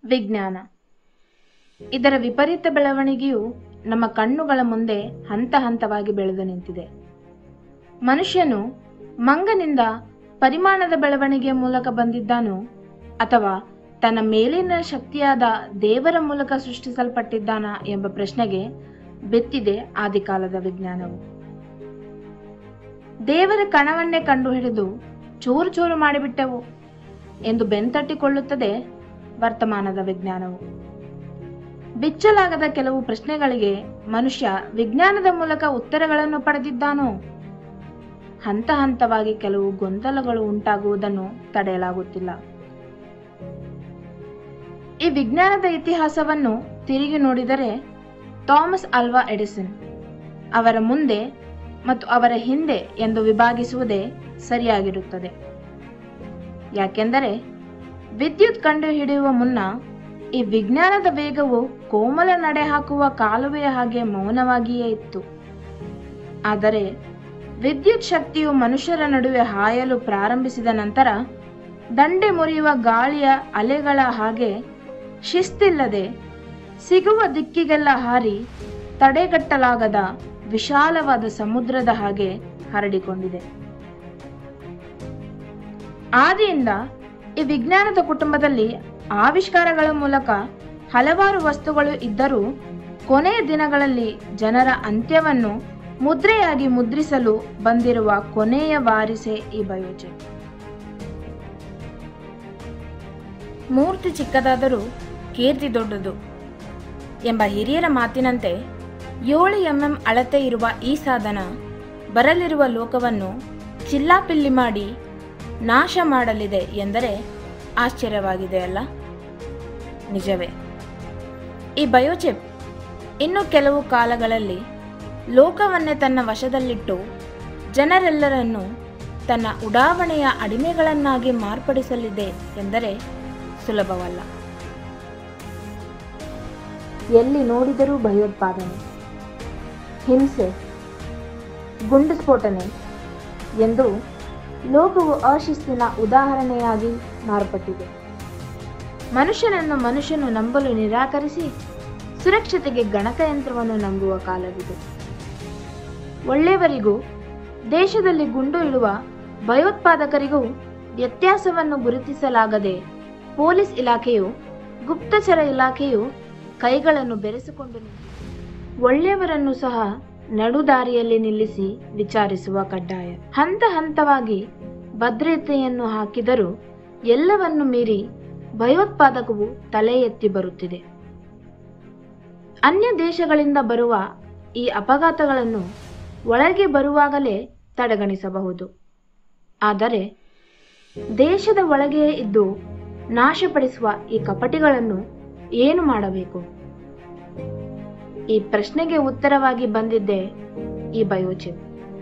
ವಿಜ್ಞಾನ. ಇದರ ವಿಪರೀತ ಬೆಳವಣಿಗೆಯು ನಮ್ಮ ಕಣ್ಣುಗಳ ಮುಂದೆ ಹಂತ ಹಂತವಾಗಿ ಬೆಳೆದು ನಿಂತಿದೆ. ಮನುಷ್ಯನು ಮಂಗನಿಂದ ಪರಿಮಾಣದ ಬೆಳವಣಿಗೆಯ ಮೂಲಕ ಬಂದಿದ್ದಾನೋ ಅಥವಾ ತನ್ನ ಮೇಲಿನ ಶಕ್ತಿಯಾದ ದೇವರ ಮೂಲಕ ಸೃಷ್ಟಿಸಲ್ಪಟ್ಟಿದ್ದಾನಾ ಎಂಬ ಪ್ರಶ್ನೆಗೆ ಬೆತ್ತಿದೆ ಆದಿಕಾಲದ ವಿಜ್ಞಾನವು. ದೇವರ ಕಣವನ್ನೇ ಕಂಡುಹಿಡಿದು ಚೂರು ಚೂರು ಮಾಡಿಬಿಟ್ಟೆವು ಎಂದು ಬೆಂತಟ್ಟಿಕೊಳ್ಳುತ್ತದೆ ವರ್ತಮಾನದ ವಿಜ್ಞಾನವು. ಬಿಚ್ಚಲಾಗದ ಕೆಲವು ಪ್ರಶ್ನೆಗಳಿಗೆ ಮನುಷ್ಯ ವಿಜ್ಞಾನದ ಮೂಲಕ ಉತ್ತರಗಳನ್ನು ಪಡೆದಿದ್ದಾನೋ? ಹಂತ ಹಂತವಾಗಿ ಕೆಲವು ಗೊಂದಲಗಳು ಉಂಟಾಗುವುದನ್ನು ತಡೆಯಲಾಗುತ್ತಿಲ್ಲ. ಈ ವಿಜ್ಞಾನದ ಇತಿಹಾಸವನ್ನು ತಿರುಗಿ ನೋಡಿದರೆ ಥಾಮಸ್ ಆಲ್ವಾ ಎಡಿಸನ್ ಅವರ ಮುಂದೆ ಮತ್ತು ಅವರ ಹಿಂದೆ ಎಂದು ವಿಭಾಗಿಸುವುದೇ ಸರಿಯಾಗಿರುತ್ತದೆ. ಯಾಕೆಂದರೆ ವಿದ್ಯುತ್ ಕಂಡುಹಿಡಿಯುವ ಮುನ್ನ ಈ ವಿಜ್ಞಾನದ ವೇಗವು ಕೋಮಲ ನಡೆ ಹಾಕುವ ಕಾಲುವೆಯ ಹಾಗೆ ಮೌನವಾಗಿಯೇ ಇತ್ತು. ಆದರೆ ವಿದ್ಯುತ್ ಶಕ್ತಿಯು ಮನುಷ್ಯರ ನಡುವೆ ಹಾಯಲು ಪ್ರಾರಂಭಿಸಿದ ನಂತರ ದಂಡೆ ಮುರಿಯುವ ಗಾಳಿಯ ಅಲೆಗಳ ಹಾಗೆ ಶಿಸ್ತಿಲ್ಲದೆ ಸಿಗುವ ದಿಕ್ಕಿಗೆಲ್ಲ ಹಾರಿ ತಡೆಗಟ್ಟಲಾಗದ ವಿಶಾಲವಾದ ಸಮುದ್ರದ ಹಾಗೆ ಹರಡಿಕೊಂಡಿದೆ. ಆದಿಯಿಂದ ಈ ವಿಜ್ಞಾನದ ಕುಟುಂಬದಲ್ಲಿ ಆವಿಷ್ಕಾರಗಳ ಮೂಲಕ ಹಲವಾರು ವಸ್ತುಗಳು ಇದ್ದರೂ ಕೊನೆಯ ದಿನಗಳಲ್ಲಿ ಜನರ ಅಂತ್ಯವನ್ನು ಮುದ್ರೆಯಾಗಿ ಮುದ್ರಿಸಲು ಬಂದಿರುವ ಕೊನೆಯ ವಾರಿಸೆ ಈ ಬಯೋಚಿಪ್. ಮೂರ್ತಿ ಚಿಕ್ಕದಾದರೂ ಕೀರ್ತಿ ದೊಡ್ಡದು ಎಂಬ ಹಿರಿಯರ ಮಾತಿನಂತೆ 7 mm ಅಳತೆ ಇರುವ ಈ ಸಾಧನ ಬರಲಿರುವ ಲೋಕವನ್ನು ಚಿಲ್ಲಾಪಿಲ್ಲಿ ಮಾಡಿ ನಾಶ ಮಾಡಲಿದೆ ಎಂದರೆ ಆಶ್ಚರ್ಯವಾಗಿದೆಯಲ್ಲ? ನಿಜವೇ. ಈ ಬಯೋಚಿಪ್ ಇನ್ನು ಕೆಲವು ಕಾಲಗಳಲ್ಲಿ ಲೋಕವನ್ನೇ ತನ್ನ ವಶದಲ್ಲಿಟ್ಟು ಜನರೆಲ್ಲರನ್ನೂ ತನ್ನ ಉಡಾವಣೆಯ ಅಡಿಮೆಗಳನ್ನಾಗಿ ಮಾರ್ಪಡಿಸಲಿದೆ ಎಂದರೆ ಸುಲಭವಲ್ಲ. ಎಲ್ಲಿ ನೋಡಿದರೂ ಭಯೋತ್ಪಾದನೆ, ಹಿಂಸೆ, ಗುಂಡು ಸ್ಫೋಟನೆ ಎಂದು ಲೋಕವು ಅಶಿಸ್ತಿನ ಉದಾಹರಣೆಯಾಗಿ ಮಾರ್ಪಟ್ಟಿದೆ. ಮನುಷ್ಯನನ್ನು ಮನುಷ್ಯನು ನಂಬಲು ನಿರಾಕರಿಸಿ ಸುರಕ್ಷತೆಗೆ ಗಣಕಯಂತ್ರವನ್ನು ನಂಬುವ ಕಾಲವಿದೆ. ಒಳ್ಳೆಯವರಿಗೂ ದೇಶದಲ್ಲಿ ಗುಂಡು ಇಡುವ ಭಯೋತ್ಪಾದಕರಿಗೂ ವ್ಯತ್ಯಾಸವನ್ನು ಗುರುತಿಸಲಾಗದೆ ಪೊಲೀಸ್ ಇಲಾಖೆಯು, ಗುಪ್ತಚರ ಇಲಾಖೆಯು ಕೈಗಳನ್ನು ಬೆರೆಸಿಕೊಂಡು ಒಳ್ಳೆಯವರನ್ನು ಸಹ ನಡುದಾರಿಯಲ್ಲಿ ನಿಲ್ಲಿಸಿ ವಿಚಾರಿಸುವ ಕಡ್ಡಾಯ. ಹಂತ ಹಂತವಾಗಿ ಭದ್ರತೆಯನ್ನು ಹಾಕಿದರೂ ಎಲ್ಲವನ್ನು ಮೀರಿ ಭಯೋತ್ಪಾದಕವು ತಲೆ ಎತ್ತಿ ಬರುತ್ತಿದೆ. ಅನ್ಯ ದೇಶಗಳಿಂದ ಬರುವ ಈ ಅಪಘಾತಗಳನ್ನು ಒಳಗೆ ಬರುವಾಗಲೇ ತಡೆಗಣಿಸಬಹುದು. ಆದರೆ ದೇಶದ ಒಳಗೆಯೇ ಇದ್ದು ನಾಶಪಡಿಸುವ ಈ ಕಪಟಿಗಳನ್ನು ಏನು ಮಾಡಬೇಕು? ಈ ಪ್ರಶ್ನೆಗೆ ಉತ್ತರವಾಗಿ ಬಂದಿದ್ದೇ ಈ ಬಯೋಚಿಪ್.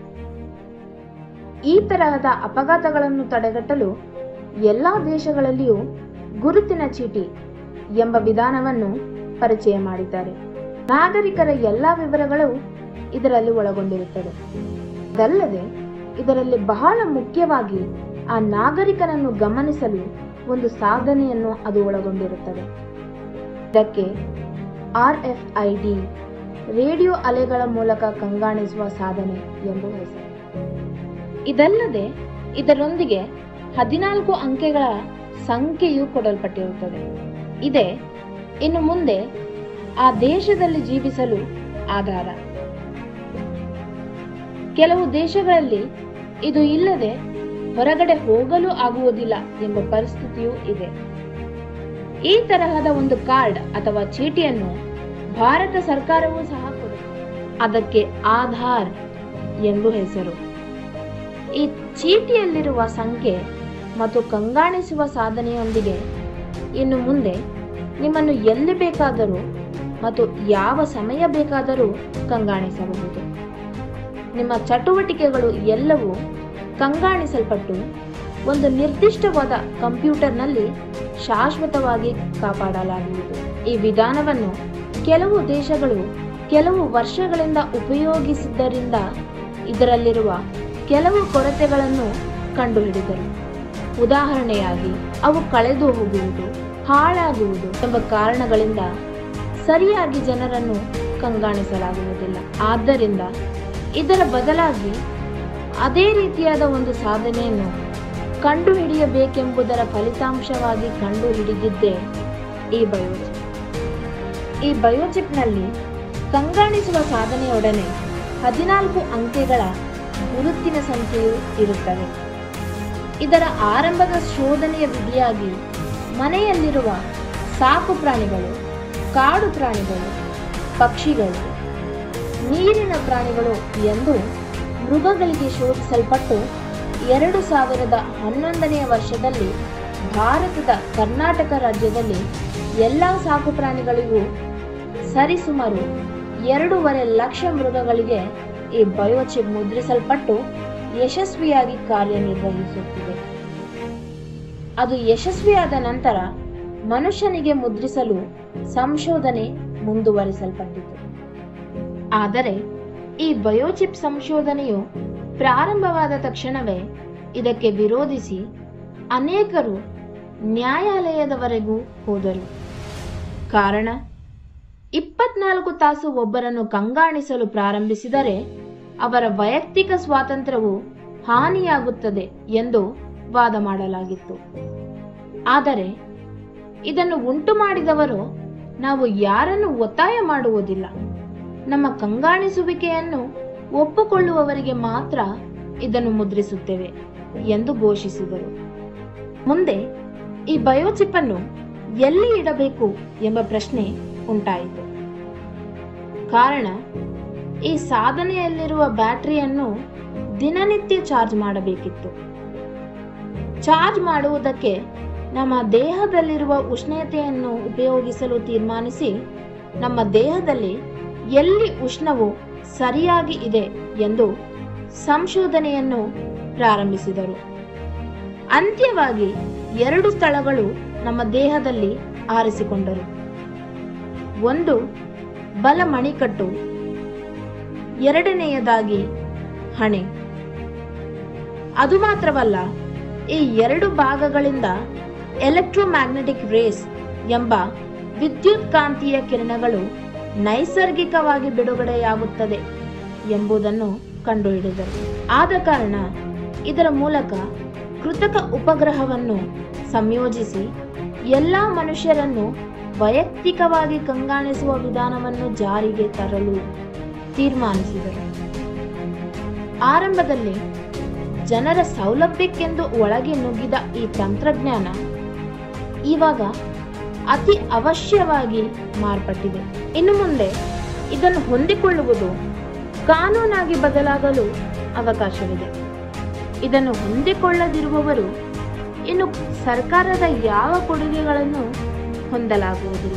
ಈ ತರಹದ ಅಪಘಾತಗಳನ್ನು ತಡೆಗಟ್ಟಲು ಎಲ್ಲಾ ದೇಶಗಳಲ್ಲಿಯೂ ಗುರುತಿನ ಚೀಟಿ ಎಂಬ ವಿಧಾನವನ್ನು ಪರಿಚಯ ಮಾಡಿದ್ದಾರೆ. ನಾಗರಿಕರ ಎಲ್ಲಾ ವಿವರಗಳು ಇದರಲ್ಲಿ ಒಳಗೊಂಡಿರುತ್ತದೆ. ಅದಲ್ಲದೆ ಇದರಲ್ಲಿ ಬಹಳ ಮುಖ್ಯವಾಗಿ ಆ ನಾಗರಿಕನನ್ನು ಗಮನಿಸಲು ಒಂದು ಸಾಧನೆಯನ್ನು ಅದು ಒಳಗೊಂಡಿರುತ್ತದೆ. ಇದಕ್ಕೆ RFID ರೇಡಿಯೋ ಅಲೆಗಳ ಮೂಲಕ ಕಣ್ಗಾಣಿಸುವ ಸಾಧನೆ ಎಂಬ ಹೆಸರು. ಇದಲ್ಲದೆ ಇದರೊಂದಿಗೆ 14 ಅಂಕೆಗಳ ಸಂಖ್ಯೆಯು ಕೊಡಲ್ಪಟ್ಟಿರುತ್ತದೆ. ಇದೇ ಇನ್ನು ಮುಂದೆ ಆ ದೇಶದಲ್ಲಿ ಜೀವಿಸಲು ಆಧಾರ. ಕೆಲವು ದೇಶಗಳಲ್ಲಿ ಇದು ಇಲ್ಲದೆ ಹೊರಗಡೆ ಹೋಗಲು ಆಗುವುದಿಲ್ಲ ಎಂಬ ಪರಿಸ್ಥಿತಿಯೂ ಇದೆ. ಈ ತರಹದ ಒಂದು ಕಾರ್ಡ್ ಅಥವಾ ಚೀಟಿಯನ್ನು ಭಾರತ ಸರ್ಕಾರವೂ ಸಹ ಕೊಡುತ್ತದೆ. ಅದಕ್ಕೆ ಆಧಾರ್ ಎಂದು ಹೆಸರು. ಈ ಚೀಟಿಯಲ್ಲಿರುವ ಸಂಖ್ಯೆ ಮತ್ತು ಕಣ್ಗಾಣಿಸುವ ಸಾಧನೆಯೊಂದಿಗೆ ಇನ್ನು ಮುಂದೆ ನಿಮ್ಮನ್ನು ಎಲ್ಲಿ ಬೇಕಾದರೂ ಮತ್ತು ಯಾವ ಸಮಯ ಬೇಕಾದರೂ ಕಣ್ಗಾಣಿಸಬಹುದು. ನಿಮ್ಮ ಚಟುವಟಿಕೆಗಳು ಎಲ್ಲವೂ ಕಣ್ಗಾಣಿಸಲ್ಪಟ್ಟು ಒಂದು ನಿರ್ದಿಷ್ಟವಾದ ಕಂಪ್ಯೂಟರ್ನಲ್ಲಿ ಶಾಶ್ವತವಾಗಿ ಕಾಪಾಡಲಾಗುವುದು. ಈ ವಿಧಾನವನ್ನು ಕೆಲವು ದೇಶಗಳು ಕೆಲವು ವರ್ಷಗಳಿಂದ ಉಪಯೋಗಿಸಿದ್ದರಿಂದ ಇದರಲ್ಲಿರುವ ಕೆಲವು ಕೊರತೆಗಳನ್ನು ಕಂಡುಹಿಡಿದರು. ಉದಾಹರಣೆಯಾಗಿ ಅವು ಕಳೆದು ಹೋಗುವುದು, ಹಾಳಾಗುವುದು ಎಂಬ ಕಾರಣಗಳಿಂದ ಸರಿಯಾಗಿ ಜನರನ್ನು ಕಂಗಾಣಿಸಲಾಗುವುದಿಲ್ಲ. ಆದ್ದರಿಂದ ಇದರ ಬದಲಾಗಿ ಅದೇ ರೀತಿಯಾದ ಒಂದು ಸಾಧನೆಯನ್ನು ಕಂಡುಹಿಡಿಯಬೇಕೆಂಬುದರ ಫಲಿತಾಂಶವಾಗಿ ಕಂಡುಹಿಡಿದಿದ್ದೇ ಈ ಬಯೋಚಿಪ್. ಈ ಬಯೋಚಿಪ್ನಲ್ಲಿ ಕಂಗಾಣಿಸುವ ಸಾಧನೆಯೊಡನೆ 14 ಅಂಕೆಗಳ ಗುರುತಿನ ಸಂಖ್ಯೆಯೂ ಇರುತ್ತವೆ. ಇದರ ಆರಂಭದ ಶೋಧನೆಯ ವಿಧಿಯಾಗಿ ಮನೆಯಲ್ಲಿರುವ ಸಾಕು ಪ್ರಾಣಿಗಳು, ಕಾಡು ಪ್ರಾಣಿಗಳು, ಪಕ್ಷಿಗಳು, ನೀರಿನ ಪ್ರಾಣಿಗಳು ಎಂದು ಮೃಗಗಳಿಗೆ ಶೋಧಿಸಲ್ಪಟ್ಟು 2011ನೇ ವರ್ಷದಲ್ಲಿ ಭಾರತದ ಕರ್ನಾಟಕ ರಾಜ್ಯದಲ್ಲಿ ಎಲ್ಲ ಸಾಕು ಪ್ರಾಣಿಗಳಿಗೂ ಸರಿಸುಮಾರು 2.5 ಲಕ್ಷ ಮೃಗಗಳಿಗೆ ಈ ಬಯೋಚಿಪ್ ಮುದ್ರಿಸಲ್ಪಟ್ಟು ಯಶಸ್ವಿಯಾಗಿ ಕಾರ್ಯನಿರ್ವಹಿಸುತ್ತಿದೆ. ಅದು ಯಶಸ್ವಿಯಾದ ನಂತರ ಮನುಷ್ಯನಿಗೆ ಮುದ್ರಿಸಲು ಸಂಶೋಧನೆ ಮುಂದುವರಿಸಲ್ಪಟ್ಟಿತು. ಆದರೆ ಈ ಬಯೋಚಿಪ್ ಸಂಶೋಧನೆಯು ಪ್ರಾರಂಭವಾದ ತಕ್ಷಣವೇ ಇದಕ್ಕೆ ವಿರೋಧಿಸಿ ಅನೇಕರು ನ್ಯಾಯಾಲಯದವರೆಗೂ ಹೋದರು. ಕಾರಣ, 24 ತಾಸು ಒಬ್ಬರನ್ನು ಕಂಗಾಣಿಸಲು ಪ್ರಾರಂಭಿಸಿದರೆ ಅವರ ವೈಯಕ್ತಿಕ ಸ್ವಾತಂತ್ರ್ಯವು ಹಾನಿಯಾಗುತ್ತದೆ ಎಂದು ವಾದ ಮಾಡಲಾಗಿತ್ತು. ಆದರೆ ಇದನ್ನು ಉಂಟು ಮಾಡಿದವರು, ನಾವು ಯಾರನ್ನು ಒತ್ತಾಯ ಮಾಡುವುದಿಲ್ಲ, ನಮ್ಮ ಕಂಗಾಣಿಸುವಿಕೆಯನ್ನು ಒಪ್ಪಿಕೊಳ್ಳುವವರಿಗೆ ಮಾತ್ರ ಇದನ್ನು ಮುದ್ರಿಸುತ್ತೇವೆ ಎಂದು ಘೋಷಿಸಿದರು. ಮುಂದೆ ಈ ಬಯೋಚಿಪ್ ಅನ್ನು ಎಲ್ಲಿ ಇಡಬೇಕು ಎಂಬ ಪ್ರಶ್ನೆ ಉಂಟಾಯಿತು. ಕಾರಣ, ಈ ಸಾಧನೆಯಲ್ಲಿರುವ ಬ್ಯಾಟರಿಯನ್ನು ದಿನನಿತ್ಯ ಚಾರ್ಜ್ ಮಾಡಬೇಕಿತ್ತು. ಚಾರ್ಜ್ ಮಾಡುವುದಕ್ಕೆ ನಮ್ಮ ದೇಹದಲ್ಲಿರುವ ಉಷ್ಣತೆಯನ್ನು ಉಪಯೋಗಿಸಲು ತೀರ್ಮಾನಿಸಿ ನಮ್ಮ ದೇಹದಲ್ಲಿ ಎಲ್ಲಿ ಉಷ್ಣವು ಸರಿಯಾಗಿ ಇದೆ ಎಂದು ಸಂಶೋಧನೆಯನ್ನು ಪ್ರಾರಂಭಿಸಿದರು. ಅಂತ್ಯವಾಗಿ 2 ಸ್ಥಳಗಳು ನಮ್ಮ ದೇಹದಲ್ಲಿ ಆರಿಸಿಕೊಂಡರು. ಒಂದು ಬಲ ಮಣಿಕಟ್ಟು, ಎರಡನೆಯದಾಗಿ ಹಣೆ. ಅದು ಮಾತ್ರವಲ್ಲ, ಈ 2 ಭಾಗಗಳಿಂದ ಎಲೆಕ್ಟ್ರೋಮ್ಯಾಗ್ನೆಟಿಕ್ ರೇಸ್ ಎಂಬ ವಿದ್ಯುತ್ ಕಾಂತೀಯ ಕಿರಣಗಳು ನೈಸರ್ಗಿಕವಾಗಿ ಬಿಡುಗಡೆಯಾಗುತ್ತದೆ ಎಂಬುದನ್ನು ಕಂಡುಹಿಡಿದರು. ಆದ ಕಾರಣ ಇದರ ಮೂಲಕ ಕೃತಕ ಉಪಗ್ರಹವನ್ನು ಸಂಯೋಜಿಸಿ ಎಲ್ಲ ಮನುಷ್ಯರನ್ನು ವೈಯಕ್ತಿಕವಾಗಿ ಕಂಗಾಣಿಸುವ ವಿಧಾನವನ್ನು ಜಾರಿಗೆ ತರಲು ತೀರ್ಮಾನಿಸಿದರು. ಆರಂಭದಲ್ಲಿ ಜನರ ಸೌಲಭ್ಯಕ್ಕೆಂದು ಒಳಗೆ ನುಗ್ಗಿದ ಈ ತಂತ್ರಜ್ಞಾನ ಇವಾಗ ಅತಿ ಅವಶ್ಯವಾಗಿ ಮಾರ್ಪಟ್ಟಿದೆ. ಇನ್ನು ಮುಂದೆ ಇದನ್ನು ಹೊಂದಿಕೊಳ್ಳುವುದು ಕಾನೂನಾಗಿ ಬದಲಾಗಲು ಅವಕಾಶವಿದೆ. ಇದನ್ನು ಹೊಂದಿಕೊಳ್ಳದಿರುವವರು ಇನ್ನು ಸರ್ಕಾರದ ಯಾವ ಕೊಡುಗೆಗಳನ್ನು ಹೊಂದಲಾಗುವುದಿಲ್ಲ.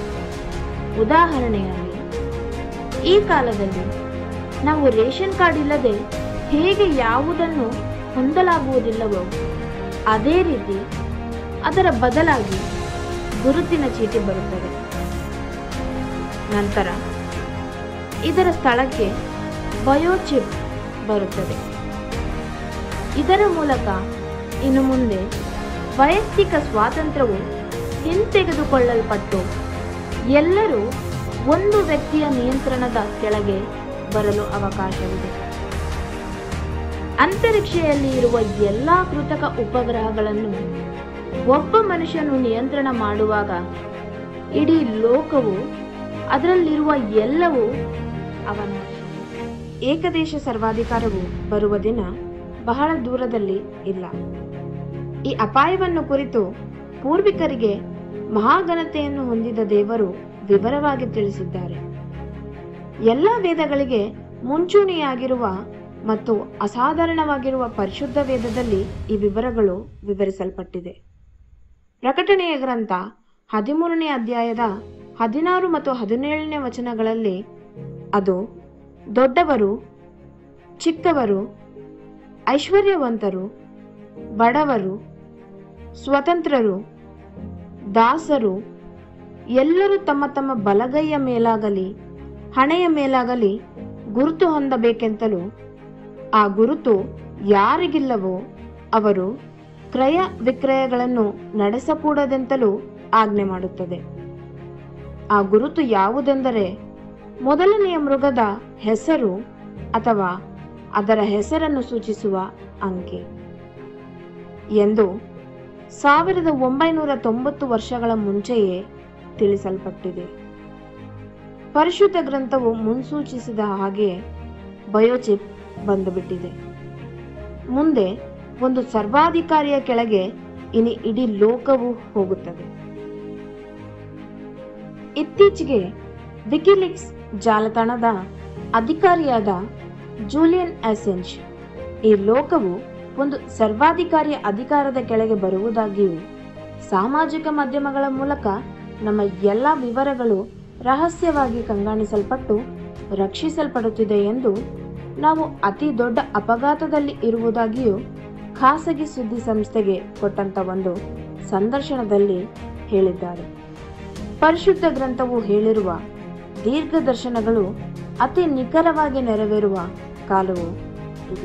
ಉದಾಹರಣೆಯಾಗಿ, ಈ ಕಾಲದಲ್ಲಿ ನಾವು ರೇಷನ್ ಕಾರ್ಡ್ ಇಲ್ಲದೆ ಹೇಗೆ ಯಾವುದನ್ನು ಹೊಂದಲಾಗುವುದಿಲ್ಲವೋ ಅದೇ ರೀತಿ ಅದರ ಬದಲಾಗಿ ಗುರುತಿನ ಚೀಟಿ ಬರುತ್ತದೆ. ನಂತರ ಇದರ ಸ್ಥಳಕ್ಕೆ ಬಯೋಚಿಪ್ ಬರುತ್ತದೆ. ಇದರ ಮೂಲಕ ಇನ್ನು ಮುಂದೆ ವೈಯಕ್ತಿಕ ಸ್ವಾತಂತ್ರ್ಯವು ಹಿಂತೆಗೆದುಕೊಳ್ಳಲ್ಪಟ್ಟು ಎಲ್ಲರೂ ಒಂದು ವ್ಯಕ್ತಿಯ ನಿಯಂತ್ರಣದ ಕೆಳಗೆ ಬರಲು ಅವಕಾಶವಿದೆ. ಅಂತರಿಕ್ಷೆಯಲ್ಲಿ ಇರುವ ಎಲ್ಲಾ ಕೃತಕ ಉಪಗ್ರಹಗಳನ್ನು ಒಬ್ಬ ಮನುಷ್ಯನು ನಿಯಂತ್ರಣ ಮಾಡುವಾಗ ಇಡೀ ಲೋಕವು, ಅದರಲ್ಲಿರುವ ಎಲ್ಲವೂ ಅವನ. ಏಕದೇಶ ಸರ್ವಾಧಿಕಾರವು ಬರುವ ದಿನ ಬಹಳ ದೂರದಲ್ಲಿ ಇಲ್ಲ. ಈ ಅಪಾಯವನ್ನು ಕುರಿತು ಪೂರ್ವಿಕರಿಗೆ ಮಹಾಘನತೆಯನ್ನು ಹೊಂದಿದ ದೇವರು ವಿವರವಾಗಿ ತಿಳಿಸಿದ್ದಾರೆ. ಎಲ್ಲ ವೇದಗಳಿಗೆ ಮುಂಚೂಣಿಯಾಗಿರುವ ಮತ್ತು ಅಸಾಧಾರಣವಾಗಿರುವ ಪರಿಶುದ್ಧ ವೇದದಲ್ಲಿ ಈ ವಿವರಗಳು ವಿವರಿಸಲ್ಪಟ್ಟಿದೆ. ಪ್ರಕಟಣೆಯ ಗ್ರಂಥ 13ನೇ ಅಧ್ಯಾಯದ 16 ಮತ್ತು 17ನೇ ವಚನಗಳಲ್ಲಿ ಅದು ದೊಡ್ಡವರು, ಚಿಕ್ಕವರು, ಐಶ್ವರ್ಯವಂತರು, ಬಡವರು, ಸ್ವತಂತ್ರರು, ದಾಸರು ಎಲ್ಲರೂ ತಮ್ಮ ತಮ್ಮ ಬಲಗೈಯ ಮೇಲಾಗಲಿ ಹಣೆಯ ಮೇಲಾಗಲಿ ಗುರುತು ಹೊಂದಬೇಕೆಂತಲೂ, ಆ ಗುರುತು ಯಾರಿಗಿಲ್ಲವೋ ಅವರು ಕ್ರಯ ವಿಕ್ರಯಗಳನ್ನು ನಡೆಸಕೂಡದೆಂತಲೂ ಆಜ್ಞೆ ಮಾಡುತ್ತದೆ. ಆ ಗುರುತು ಯಾವುದೆಂದರೆ ಮೊದಲನೆಯ ಮೃಗದ ಹೆಸರು ಅಥವಾ ಅದರ ಹೆಸರನ್ನು ಸೂಚಿಸುವ ಅಂಕೆ ಎಂದು 1990 ವರ್ಷಗಳ ಮುಂಚೆಯೇ ತಿಳಿಸಲ್ಪಟ್ಟಿದೆ. ಪರಿಶುದ್ಧ ಗ್ರಂಥವು ಮುನ್ಸೂಚಿಸಿದ ಹಾಗೆ ಬಯೋಚಿಪ್ ಬಂದುಬಿಟ್ಟಿದೆ. ಮುಂದೆ ಒಂದು ಸರ್ವಾಧಿಕಾರಿಯ ಕೆಳಗೆ ಇಡೀ ಲೋಕವು ಹೋಗುತ್ತದೆ. ಇತ್ತೀಚೆಗೆ ವಿಕಿಲೀಕ್ಸ್ ಜಾಲತಾಣದ ಅಧಿಕಾರಿಯಾದ ಜೂಲಿಯನ್ ಅಸೆಂಜ್ ಈ ಲೋಕವು ಒಂದು ಸರ್ವಾಧಿಕಾರಿಯ ಅಧಿಕಾರದ ಕೆಳಗೆ ಬರುವುದಾಗಿಯೂ ಸಾಮಾಜಿಕ ಮಾಧ್ಯಮಗಳ ಮೂಲಕ ನಮ್ಮ ಎಲ್ಲ ವಿವರಗಳು ರಹಸ್ಯವಾಗಿ ಕಣ್ಗಾಣಿಸಲ್ಪಟ್ಟು ರಕ್ಷಿಸಲ್ಪಡುತ್ತಿದೆ ಎಂದು, ನಾವು ಅತಿ ದೊಡ್ಡ ಅಪಘಾತದಲ್ಲಿ ಇರುವುದಾಗಿಯೂ ಖಾಸಗಿ ಸುದ್ದಿ ಸಂಸ್ಥೆಗೆ ಕೊಟ್ಟಂತ ಒಂದು ಸಂದರ್ಶನದಲ್ಲಿ ಹೇಳಿದ್ದಾರೆ. ಪರಿಶುದ್ಧ ಗ್ರಂಥವು ಹೇಳಿರುವ ದೀರ್ಘದರ್ಶನಗಳು ಅತಿ ನಿಖರವಾಗಿ ನೆರವೇರುವ ಕಾಲವು ಇದು.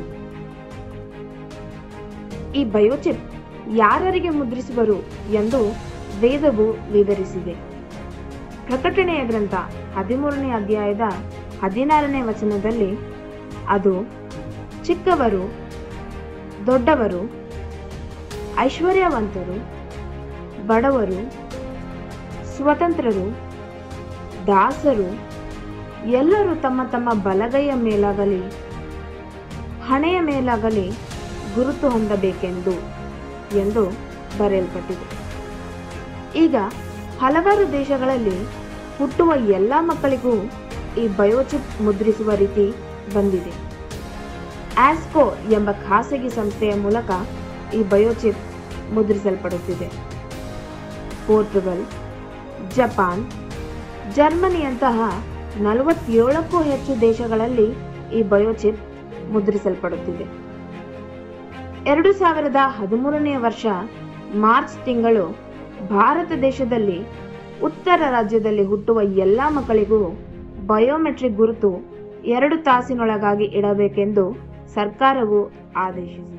ಈ ಬಯೋಚಿಪ್ ಯಾರಿಗೆ ಮುದ್ರಿಸುವರು ಎಂದು ವೇದವು ವಿವರಿಸಿದೆ. ಪ್ರಕಟಣೆಯ ಗ್ರಂಥ 13ನೇ ಅಧ್ಯಾಯದ 16ನೇ ವಚನದಲ್ಲಿ ಅದು ಚಿಕ್ಕವರು, ದೊಡ್ಡವರು, ಐಶ್ವರ್ಯವಂತರು, ಬಡವರು, ಸ್ವತಂತ್ರರು, ದಾಸರು ಎಲ್ಲರೂ ತಮ್ಮ ತಮ್ಮ ಬಲಗೈಯ ಮೇಲಾಗಲಿ ಹಣೆಯ ಮೇಲಾಗಲಿ ಗುರುತು ಹೊಂದಬೇಕೆಂದು ಎಂದು ಬರೆಯಲ್ಪಟ್ಟಿದೆ. ಈಗ ಹಲವಾರು ದೇಶಗಳಲ್ಲಿ ಹುಟ್ಟುವ ಎಲ್ಲ ಮಕ್ಕಳಿಗೂ ಈ ಬಯೋಚಿಪ್ ಮುದ್ರಿಸುವ ರೀತಿ ಬಂದಿದೆ. ಆಸ್ಕೋ ಎಂಬ ಖಾಸಗಿ ಸಂಸ್ಥೆಯ ಮೂಲಕ ಈ ಬಯೋಚಿಪ್ ಮುದ್ರಿಸಲ್ಪಡುತ್ತಿದೆ. ಪೋರ್ಚುಗಲ್, ಜಪಾನ್, ಜರ್ಮನಿಯಂತಹ 47ಕ್ಕೂ ಹೆಚ್ಚು ದೇಶಗಳಲ್ಲಿ ಈ ಬಯೋಚಿಪ್ ಮುದ್ರಿಸಲ್ಪಡುತ್ತಿದೆ. 2013ನೇ ವರ್ಷ ಮಾರ್ಚ್ ತಿಂಗಳು ಭಾರತ ದೇಶದಲ್ಲಿ ಉತ್ತರ ರಾಜ್ಯದಲ್ಲಿ ಹುಟ್ಟುವ ಎಲ್ಲ ಮಕ್ಕಳಿಗೂ ಬಯೋಮೆಟ್ರಿಕ್ ಗುರುತು 2 ತಾಸಿನೊಳಗಾಗಿ ಇಡಬೇಕೆಂದು ಸರ್ಕಾರವು ಆದೇಶಿಸಿದೆ.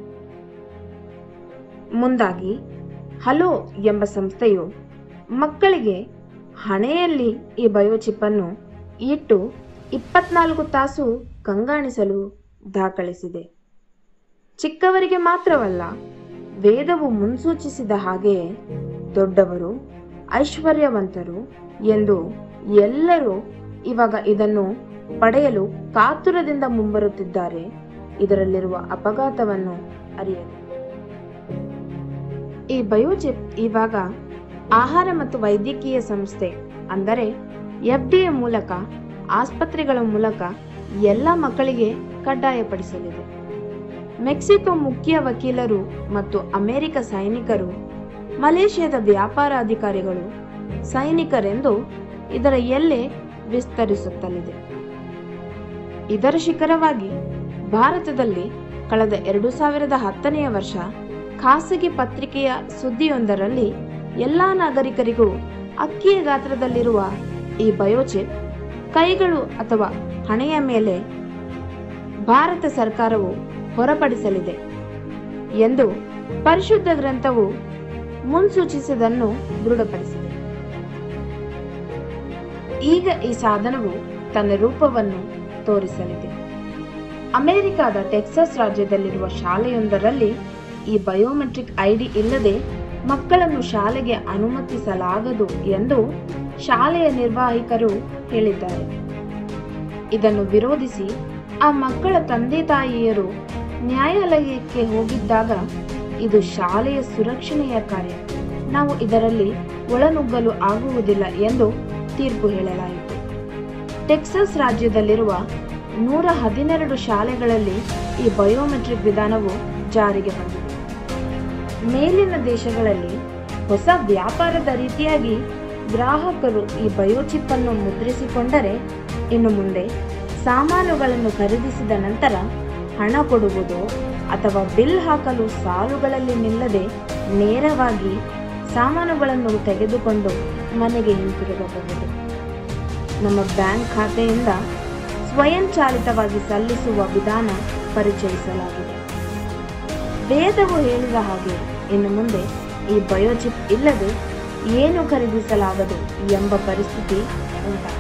ಮುಂದಾಗಿ ಹಲೋ ಎಂಬ ಸಂಸ್ಥೆಯು ಮಕ್ಕಳಿಗೆ ಹಣೆಯಲ್ಲಿ ಈ ಬಯೋಚಿಪ್ ಅನ್ನು ಇಟ್ಟು 24 ತಾಸು ಕಣ್ಗಾಣಿಸಲು ದಾಖಲಿಸಿದೆ. ಚಿಕ್ಕವರಿಗೆ ಮಾತ್ರವಲ್ಲ, ವೇದವು ಮುನ್ಸೂಚಿಸಿದ ಹಾಗೆಯೇ ದೊಡ್ಡವರು, ಐಶ್ವರ್ಯವಂತರು ಎಂದು ಎಲ್ಲರೂ ಇವಾಗ ಇದನ್ನು ಪಡೆಯಲು ಕಾತುರದಿಂದ ಮುಂಬರುತ್ತಿದ್ದಾರೆ. ಇದರಲ್ಲಿರುವ ಅಪಘಾತವನ್ನು ಅರಿಯಲು ಈ ಬಯೋಚಿಪ್ ಇವಾಗ ಆಹಾರ ಮತ್ತು ವೈದ್ಯಕೀಯ ಸಂಸ್ಥೆ ಅಂದರೆ FDA ಮೂಲಕ ಆಸ್ಪತ್ರೆಗಳ ಮೂಲಕ ಎಲ್ಲ ಮಕ್ಕಳಿಗೆ ಕಡ್ಡಾಯಪಡಿಸಲಿದೆ. ಮೆಕ್ಸಿಕೋ ಮುಖ್ಯ ವಕೀಲರು ಮತ್ತು ಅಮೆರಿಕ ಸೈನಿಕರು, ಮಲೇಷ್ಯಾದ ವ್ಯಾಪಾರ ಅಧಿಕಾರಿಗಳು, ಸೈನಿಕರೆಂದು ಇದರ ಎಲ್ಲೆ ವಿಸ್ತರಿಸುತ್ತಲಿದೆ. ಇದರ ಶಿಖರವಾಗಿ ಭಾರತದಲ್ಲಿ ಕಳೆದ 2010ನೇ ವರ್ಷ ಖಾಸಗಿ ಪತ್ರಿಕೆಯ ಸುದ್ದಿಯೊಂದರಲ್ಲಿ ಎಲ್ಲಾ ನಾಗರಿಕರಿಗೂ ಅಕ್ಕಿಯ ಗಾತ್ರದಲ್ಲಿರುವ ಈ ಬಯೋಚಿಪ್ ಕೈಗಳು ಅಥವಾ ಹಣೆಯ ಮೇಲೆ ಭಾರತ ಸರ್ಕಾರವು ಹೊರಪಡಿಸಲಿದೆ ಎಂದು ಪರಿಶುದ್ಧ ಗ್ರಂಥವು ಮುನ್ಸೂಚಿಸಿದ್ದನ್ನು ದೃಢಪಡಿಸಿದೆ. ಈಗ ಈ ಸಾಧನವು ತನ್ನ ರೂಪವನ್ನು ತೋರಿಸಲಿದೆ. ಅಮೆರಿಕದ ಟೆಕ್ಸಾಸ್ ರಾಜ್ಯದಲ್ಲಿರುವ ಶಾಲೆಯೊಂದರಲ್ಲಿ ಈ ಬಯೋಮೆಟ್ರಿಕ್ ಐಡಿ ಇಲ್ಲದೆ ಮಕ್ಕಳನ್ನು ಶಾಲೆಗೆ ಅನುಮತಿಸಲಾಗದು ಎಂದು ಶಾಲೆಯ ನಿರ್ವಾಹಕರು ಹೇಳಿದ್ದಾರೆ. ಇದನ್ನು ವಿರೋಧಿಸಿ ಆ ಮಕ್ಕಳ ತಂದೆ ತಾಯಿಯರು ನ್ಯಾಯಾಲಯಕ್ಕೆ ಹೋಗಿದ್ದಾಗ ಇದು ಶಾಲೆಯ ಸುರಕ್ಷಣೆಯ ಕಾರ್ಯ, ನಾವು ಇದರಲ್ಲಿ ಒಳನುಗ್ಗಲು ಆಗುವುದಿಲ್ಲ ಎಂದು ತೀರ್ಪು ಹೇಳಲಾಯಿತು. ಟೆಕ್ಸಾಸ್ ರಾಜ್ಯದಲ್ಲಿರುವ 112 ಶಾಲೆಗಳಲ್ಲಿ ಈ ಬಯೋಮೆಟ್ರಿಕ್ ವಿಧಾನವು ಜಾರಿಗೆ ಬಂದಿದೆ. ಮೇಲಿನ ದೇಶಗಳಲ್ಲಿ ಹೊಸ ವ್ಯಾಪಾರದ ರೀತಿಯಾಗಿ ಗ್ರಾಹಕರು ಈ ಬಯೋಚಿಪ್ ಅನ್ನು ಮುದ್ರಿಸಿಕೊಂಡರೆ ಇನ್ನು ಮುಂದೆ ಸಾಮಾನುಗಳನ್ನು ಖರೀದಿಸಿದ ನಂತರ ಹಣ ಕೊಡುವುದು ಅಥವಾ ಬಿಲ್ ಹಾಕಲು ಸಾಲುಗಳಲ್ಲಿ ನಿಲ್ಲದೆ ನೇರವಾಗಿ ಸಾಮಾನುಗಳನ್ನು ತೆಗೆದುಕೊಂಡು ಮನೆಗೆ ಹಿಂತಿರುಗಬಹುದು. ನಮ್ಮ ಬ್ಯಾಂಕ್ ಖಾತೆಯಿಂದ ಸ್ವಯಂಚಾಲಿತವಾಗಿ ಸಲ್ಲಿಸುವ ವಿಧಾನ ಪರಿಚಯಿಸಲಾಗಿದೆ. ವೇದವು ಹೇಳಿದ ಹಾಗೆ ಇನ್ನು ಮುಂದೆ ಈ ಬಯೋಚಿಪ್ ಇಲ್ಲದೆ ಏನು ಖರೀದಿಸಲಾಗದು ಎಂಬ ಪರಿಸ್ಥಿತಿ ಉಂಟಾಗಿದೆ.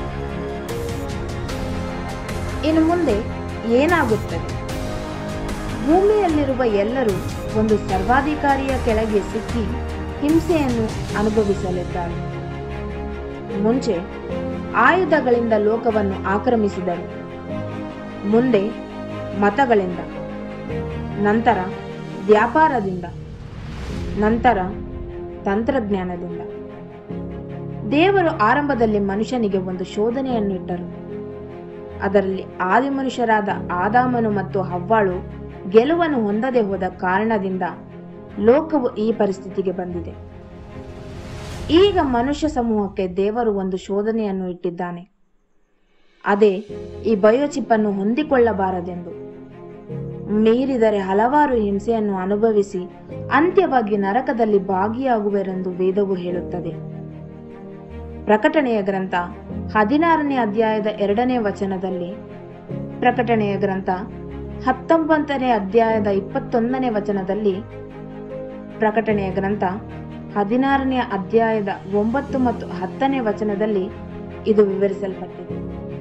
ಇನ್ನು ಮುಂದೆ ಏನಾಗುತ್ತದೆ? ಭೂಮಿಯಲ್ಲಿರುವ ಎಲ್ಲರೂ ಒಂದು ಸರ್ವಾಧಿಕಾರಿಯ ಕೆಳಗೆ ಸಿಕ್ಕಿ ಹಿಂಸೆಯನ್ನು ಅನುಭವಿಸಲಿದ್ದಾರೆ. ಮುಂಚೆ ಆಯುಧಗಳಿಂದ ಲೋಕವನ್ನು ಆಕ್ರಮಿಸಿದರು, ಮುಂದೆ ಮತಗಳಿಂದ, ನಂತರ ವ್ಯಾಪಾರದಿಂದ, ನಂತರ ತಂತ್ರಜ್ಞಾನದಿಂದ. ದೇವರು ಆರಂಭದಲ್ಲಿ ಮನುಷ್ಯನಿಗೆ ಒಂದು ಶೋಧನೆಯನ್ನು ಇಟ್ಟರು. ಅದರಲ್ಲಿ ಆದಿಮನುಷ್ಯರಾದ ಆದಾಮನು ಮತ್ತು ಹವ್ವಾಳು ಗೆಲುವನ್ನು ಹೊಂದದೆ ಹೋದ ಕಾರಣದಿಂದ ಲೋಕವು ಈ ಪರಿಸ್ಥಿತಿಗೆ ಬಂದಿದೆ. ಈಗ ಮನುಷ್ಯ ಸಮೂಹಕ್ಕೆ ದೇವರು ಒಂದು ಶೋಧನೆಯನ್ನು ಇಟ್ಟಿದ್ದಾನೆ. ಅದೇ ಈ ಬಯೋಚಿಪ್ ಅನ್ನು ಹೊಂದಿಕೊಳ್ಳಬಾರದೆಂದು. ಮೀರಿದರೆ ಹಲವಾರು ಹಿಂಸೆಯನ್ನು ಅನುಭವಿಸಿ ಅಂತ್ಯವಾಗಿ ನರಕದಲ್ಲಿ ಭಾಗಿಯಾಗುವರೆಂದು ವೇದವು ಹೇಳುತ್ತದೆ. ಪ್ರಕಟಣೆಯ ಗ್ರಂಥ 16ನೇ ಅಧ್ಯಾಯದ 2ನೇ ವಚನದಲ್ಲಿ, ಪ್ರಕಟಣೆಯ ಗ್ರಂಥ 19ನೇ ಅಧ್ಯಾಯದ 21ನೇ ವಚನದಲ್ಲಿ, ಪ್ರಕಟಣೆಯ ಗ್ರಂಥ 16ನೇ ಅಧ್ಯಾಯದ 9 ಮತ್ತು 10ನೇ ವಚನದಲ್ಲಿ ಇದು ವಿವರಿಸಲ್ಪಟ್ಟಿದೆ.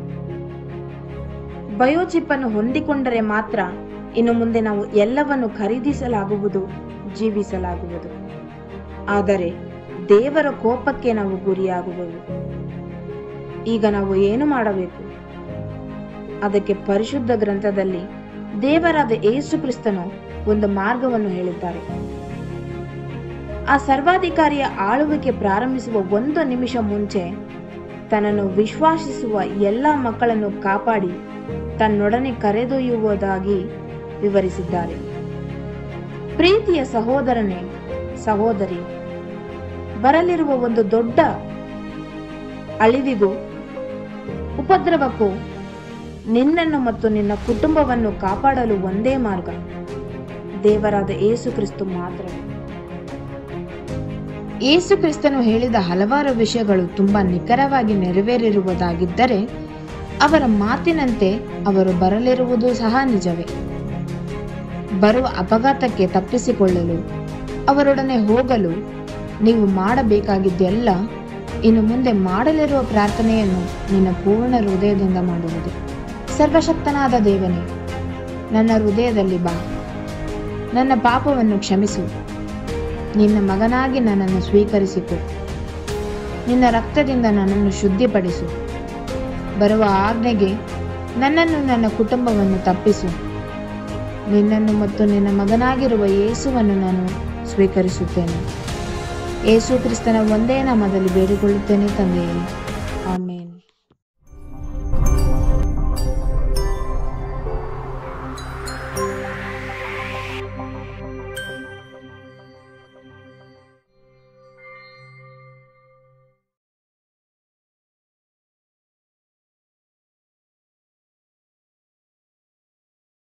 ಬಯೋಚಿಪ್ ಅನ್ನು ಹೊಂದಿಕೊಂಡರೆ ಮಾತ್ರ ಇನ್ನು ಮುಂದೆ ನಾವು ಎಲ್ಲವನ್ನು ಖರೀದಿಸಲಾಗುವುದು, ಜೀವಿಸಲಾಗುವುದು. ಆದರೆ ದೇವರ ಕೋಪಕ್ಕೆ ನಾವು ಗುರಿಯಾಗುವೆವು. ಈಗ ನಾವು ಏನು ಮಾಡಬೇಕು? ಅದಕ್ಕೆ ಪರಿಶುದ್ಧ ಗ್ರಂಥದಲ್ಲಿ ದೇವರಾದ ಯೇಸು ಕ್ರಿಸ್ತನು ಒಂದು ಮಾರ್ಗವನ್ನು ಹೇಳಿದ್ದಾರೆ. ಆ ಸರ್ವಾಧಿಕಾರಿಯ ಆಳುವಿಕೆ ಪ್ರಾರಂಭಿಸುವ 1 ನಿಮಿಷ ಮುಂಚೆ ತನ್ನನ್ನು ವಿಶ್ವಾಸಿಸುವ ಎಲ್ಲ ಮಕ್ಕಳನ್ನು ಕಾಪಾಡಿ ತನ್ನೊಡನೆ ಕರೆದೊಯ್ಯುವುದಾಗಿ ವಿವರಿಸಿದ್ದಾರೆ. ಪ್ರೀತಿಯ ಸಹೋದರನೇ, ಸಹೋದರಿ, ಬರಲಿರುವ ಒಂದು ದೊಡ್ಡ ಅಳಿವಿಗೂ ಉಪದ್ರವಕ್ಕೂ ನಿನ್ನನ್ನು ಮತ್ತು ನಿನ್ನ ಕುಟುಂಬವನ್ನು ಕಾಪಾಡಲು ಒಂದೇ ಮಾರ್ಗ, ದೇವರಾದ ಯೇಸು ಕ್ರಿಸ್ತ ಮಾತ್ರವೇ. ಯೇಸು ಕ್ರಿಸ್ತನು ಹೇಳಿದ ಹಲವಾರು ವಿಷಯಗಳು ತುಂಬಾ ನಿಖರವಾಗಿ ನೆರವೇರಿರುವುದಾಗಿದ್ದರೆ ಅವರ ಮಾತಿನಂತೆ ಅವರು ಬರಲಿರುವುದು ಸಹ ನಿಜವೇ. ಬರುವ ಅಪಘಾತಕ್ಕೆ ತಪ್ಪಿಸಿಕೊಳ್ಳಲು, ಅವರೊಡನೆ ಹೋಗಲು ನೀವು ಮಾಡಬೇಕಾಗಿದ್ದೆಲ್ಲ ಇನ್ನು ಮುಂದೆ ಮಾಡಲಿರುವ ಪ್ರಾರ್ಥನೆಯನ್ನು ನಿನ್ನ ಪೂರ್ಣ ಹೃದಯದಿಂದ ಮಾಡುವುದು. ಸರ್ವಶಕ್ತನಾದ ದೇವನೇ, ನನ್ನ ಹೃದಯದಲ್ಲಿ ಬಾ, ನನ್ನ ಪಾಪವನ್ನು ಕ್ಷಮಿಸು, ನಿನ್ನ ಮಗನಾಗಿ ನನ್ನನ್ನು ಸ್ವೀಕರಿಸಿಕೊ, ನಿನ್ನ ರಕ್ತದಿಂದ ನನ್ನನ್ನು ಶುದ್ಧಿಪಡಿಸು. ಬರುವ ಆಜ್ಞೆಗೆ ನನ್ನನ್ನು, ನನ್ನ ಕುಟುಂಬವನ್ನು ತಪ್ಪಿಸು. ನಿನ್ನನ್ನು ಮತ್ತು ನಿನ್ನ ಮಗನಾಗಿರುವ ಯೇಸುವನ್ನು ನಾನು ಸ್ವೀಕರಿಸುತ್ತೇನೆ. ಯೇಸು ಕ್ರಿಸ್ತನ ಒಂದೇ ನಾಮದಲ್ಲಿ ಬೇಡಿಕೊಳ್ಳುತ್ತೇನೆ ತಂದೆಯೇ, ಆಮೆನ್.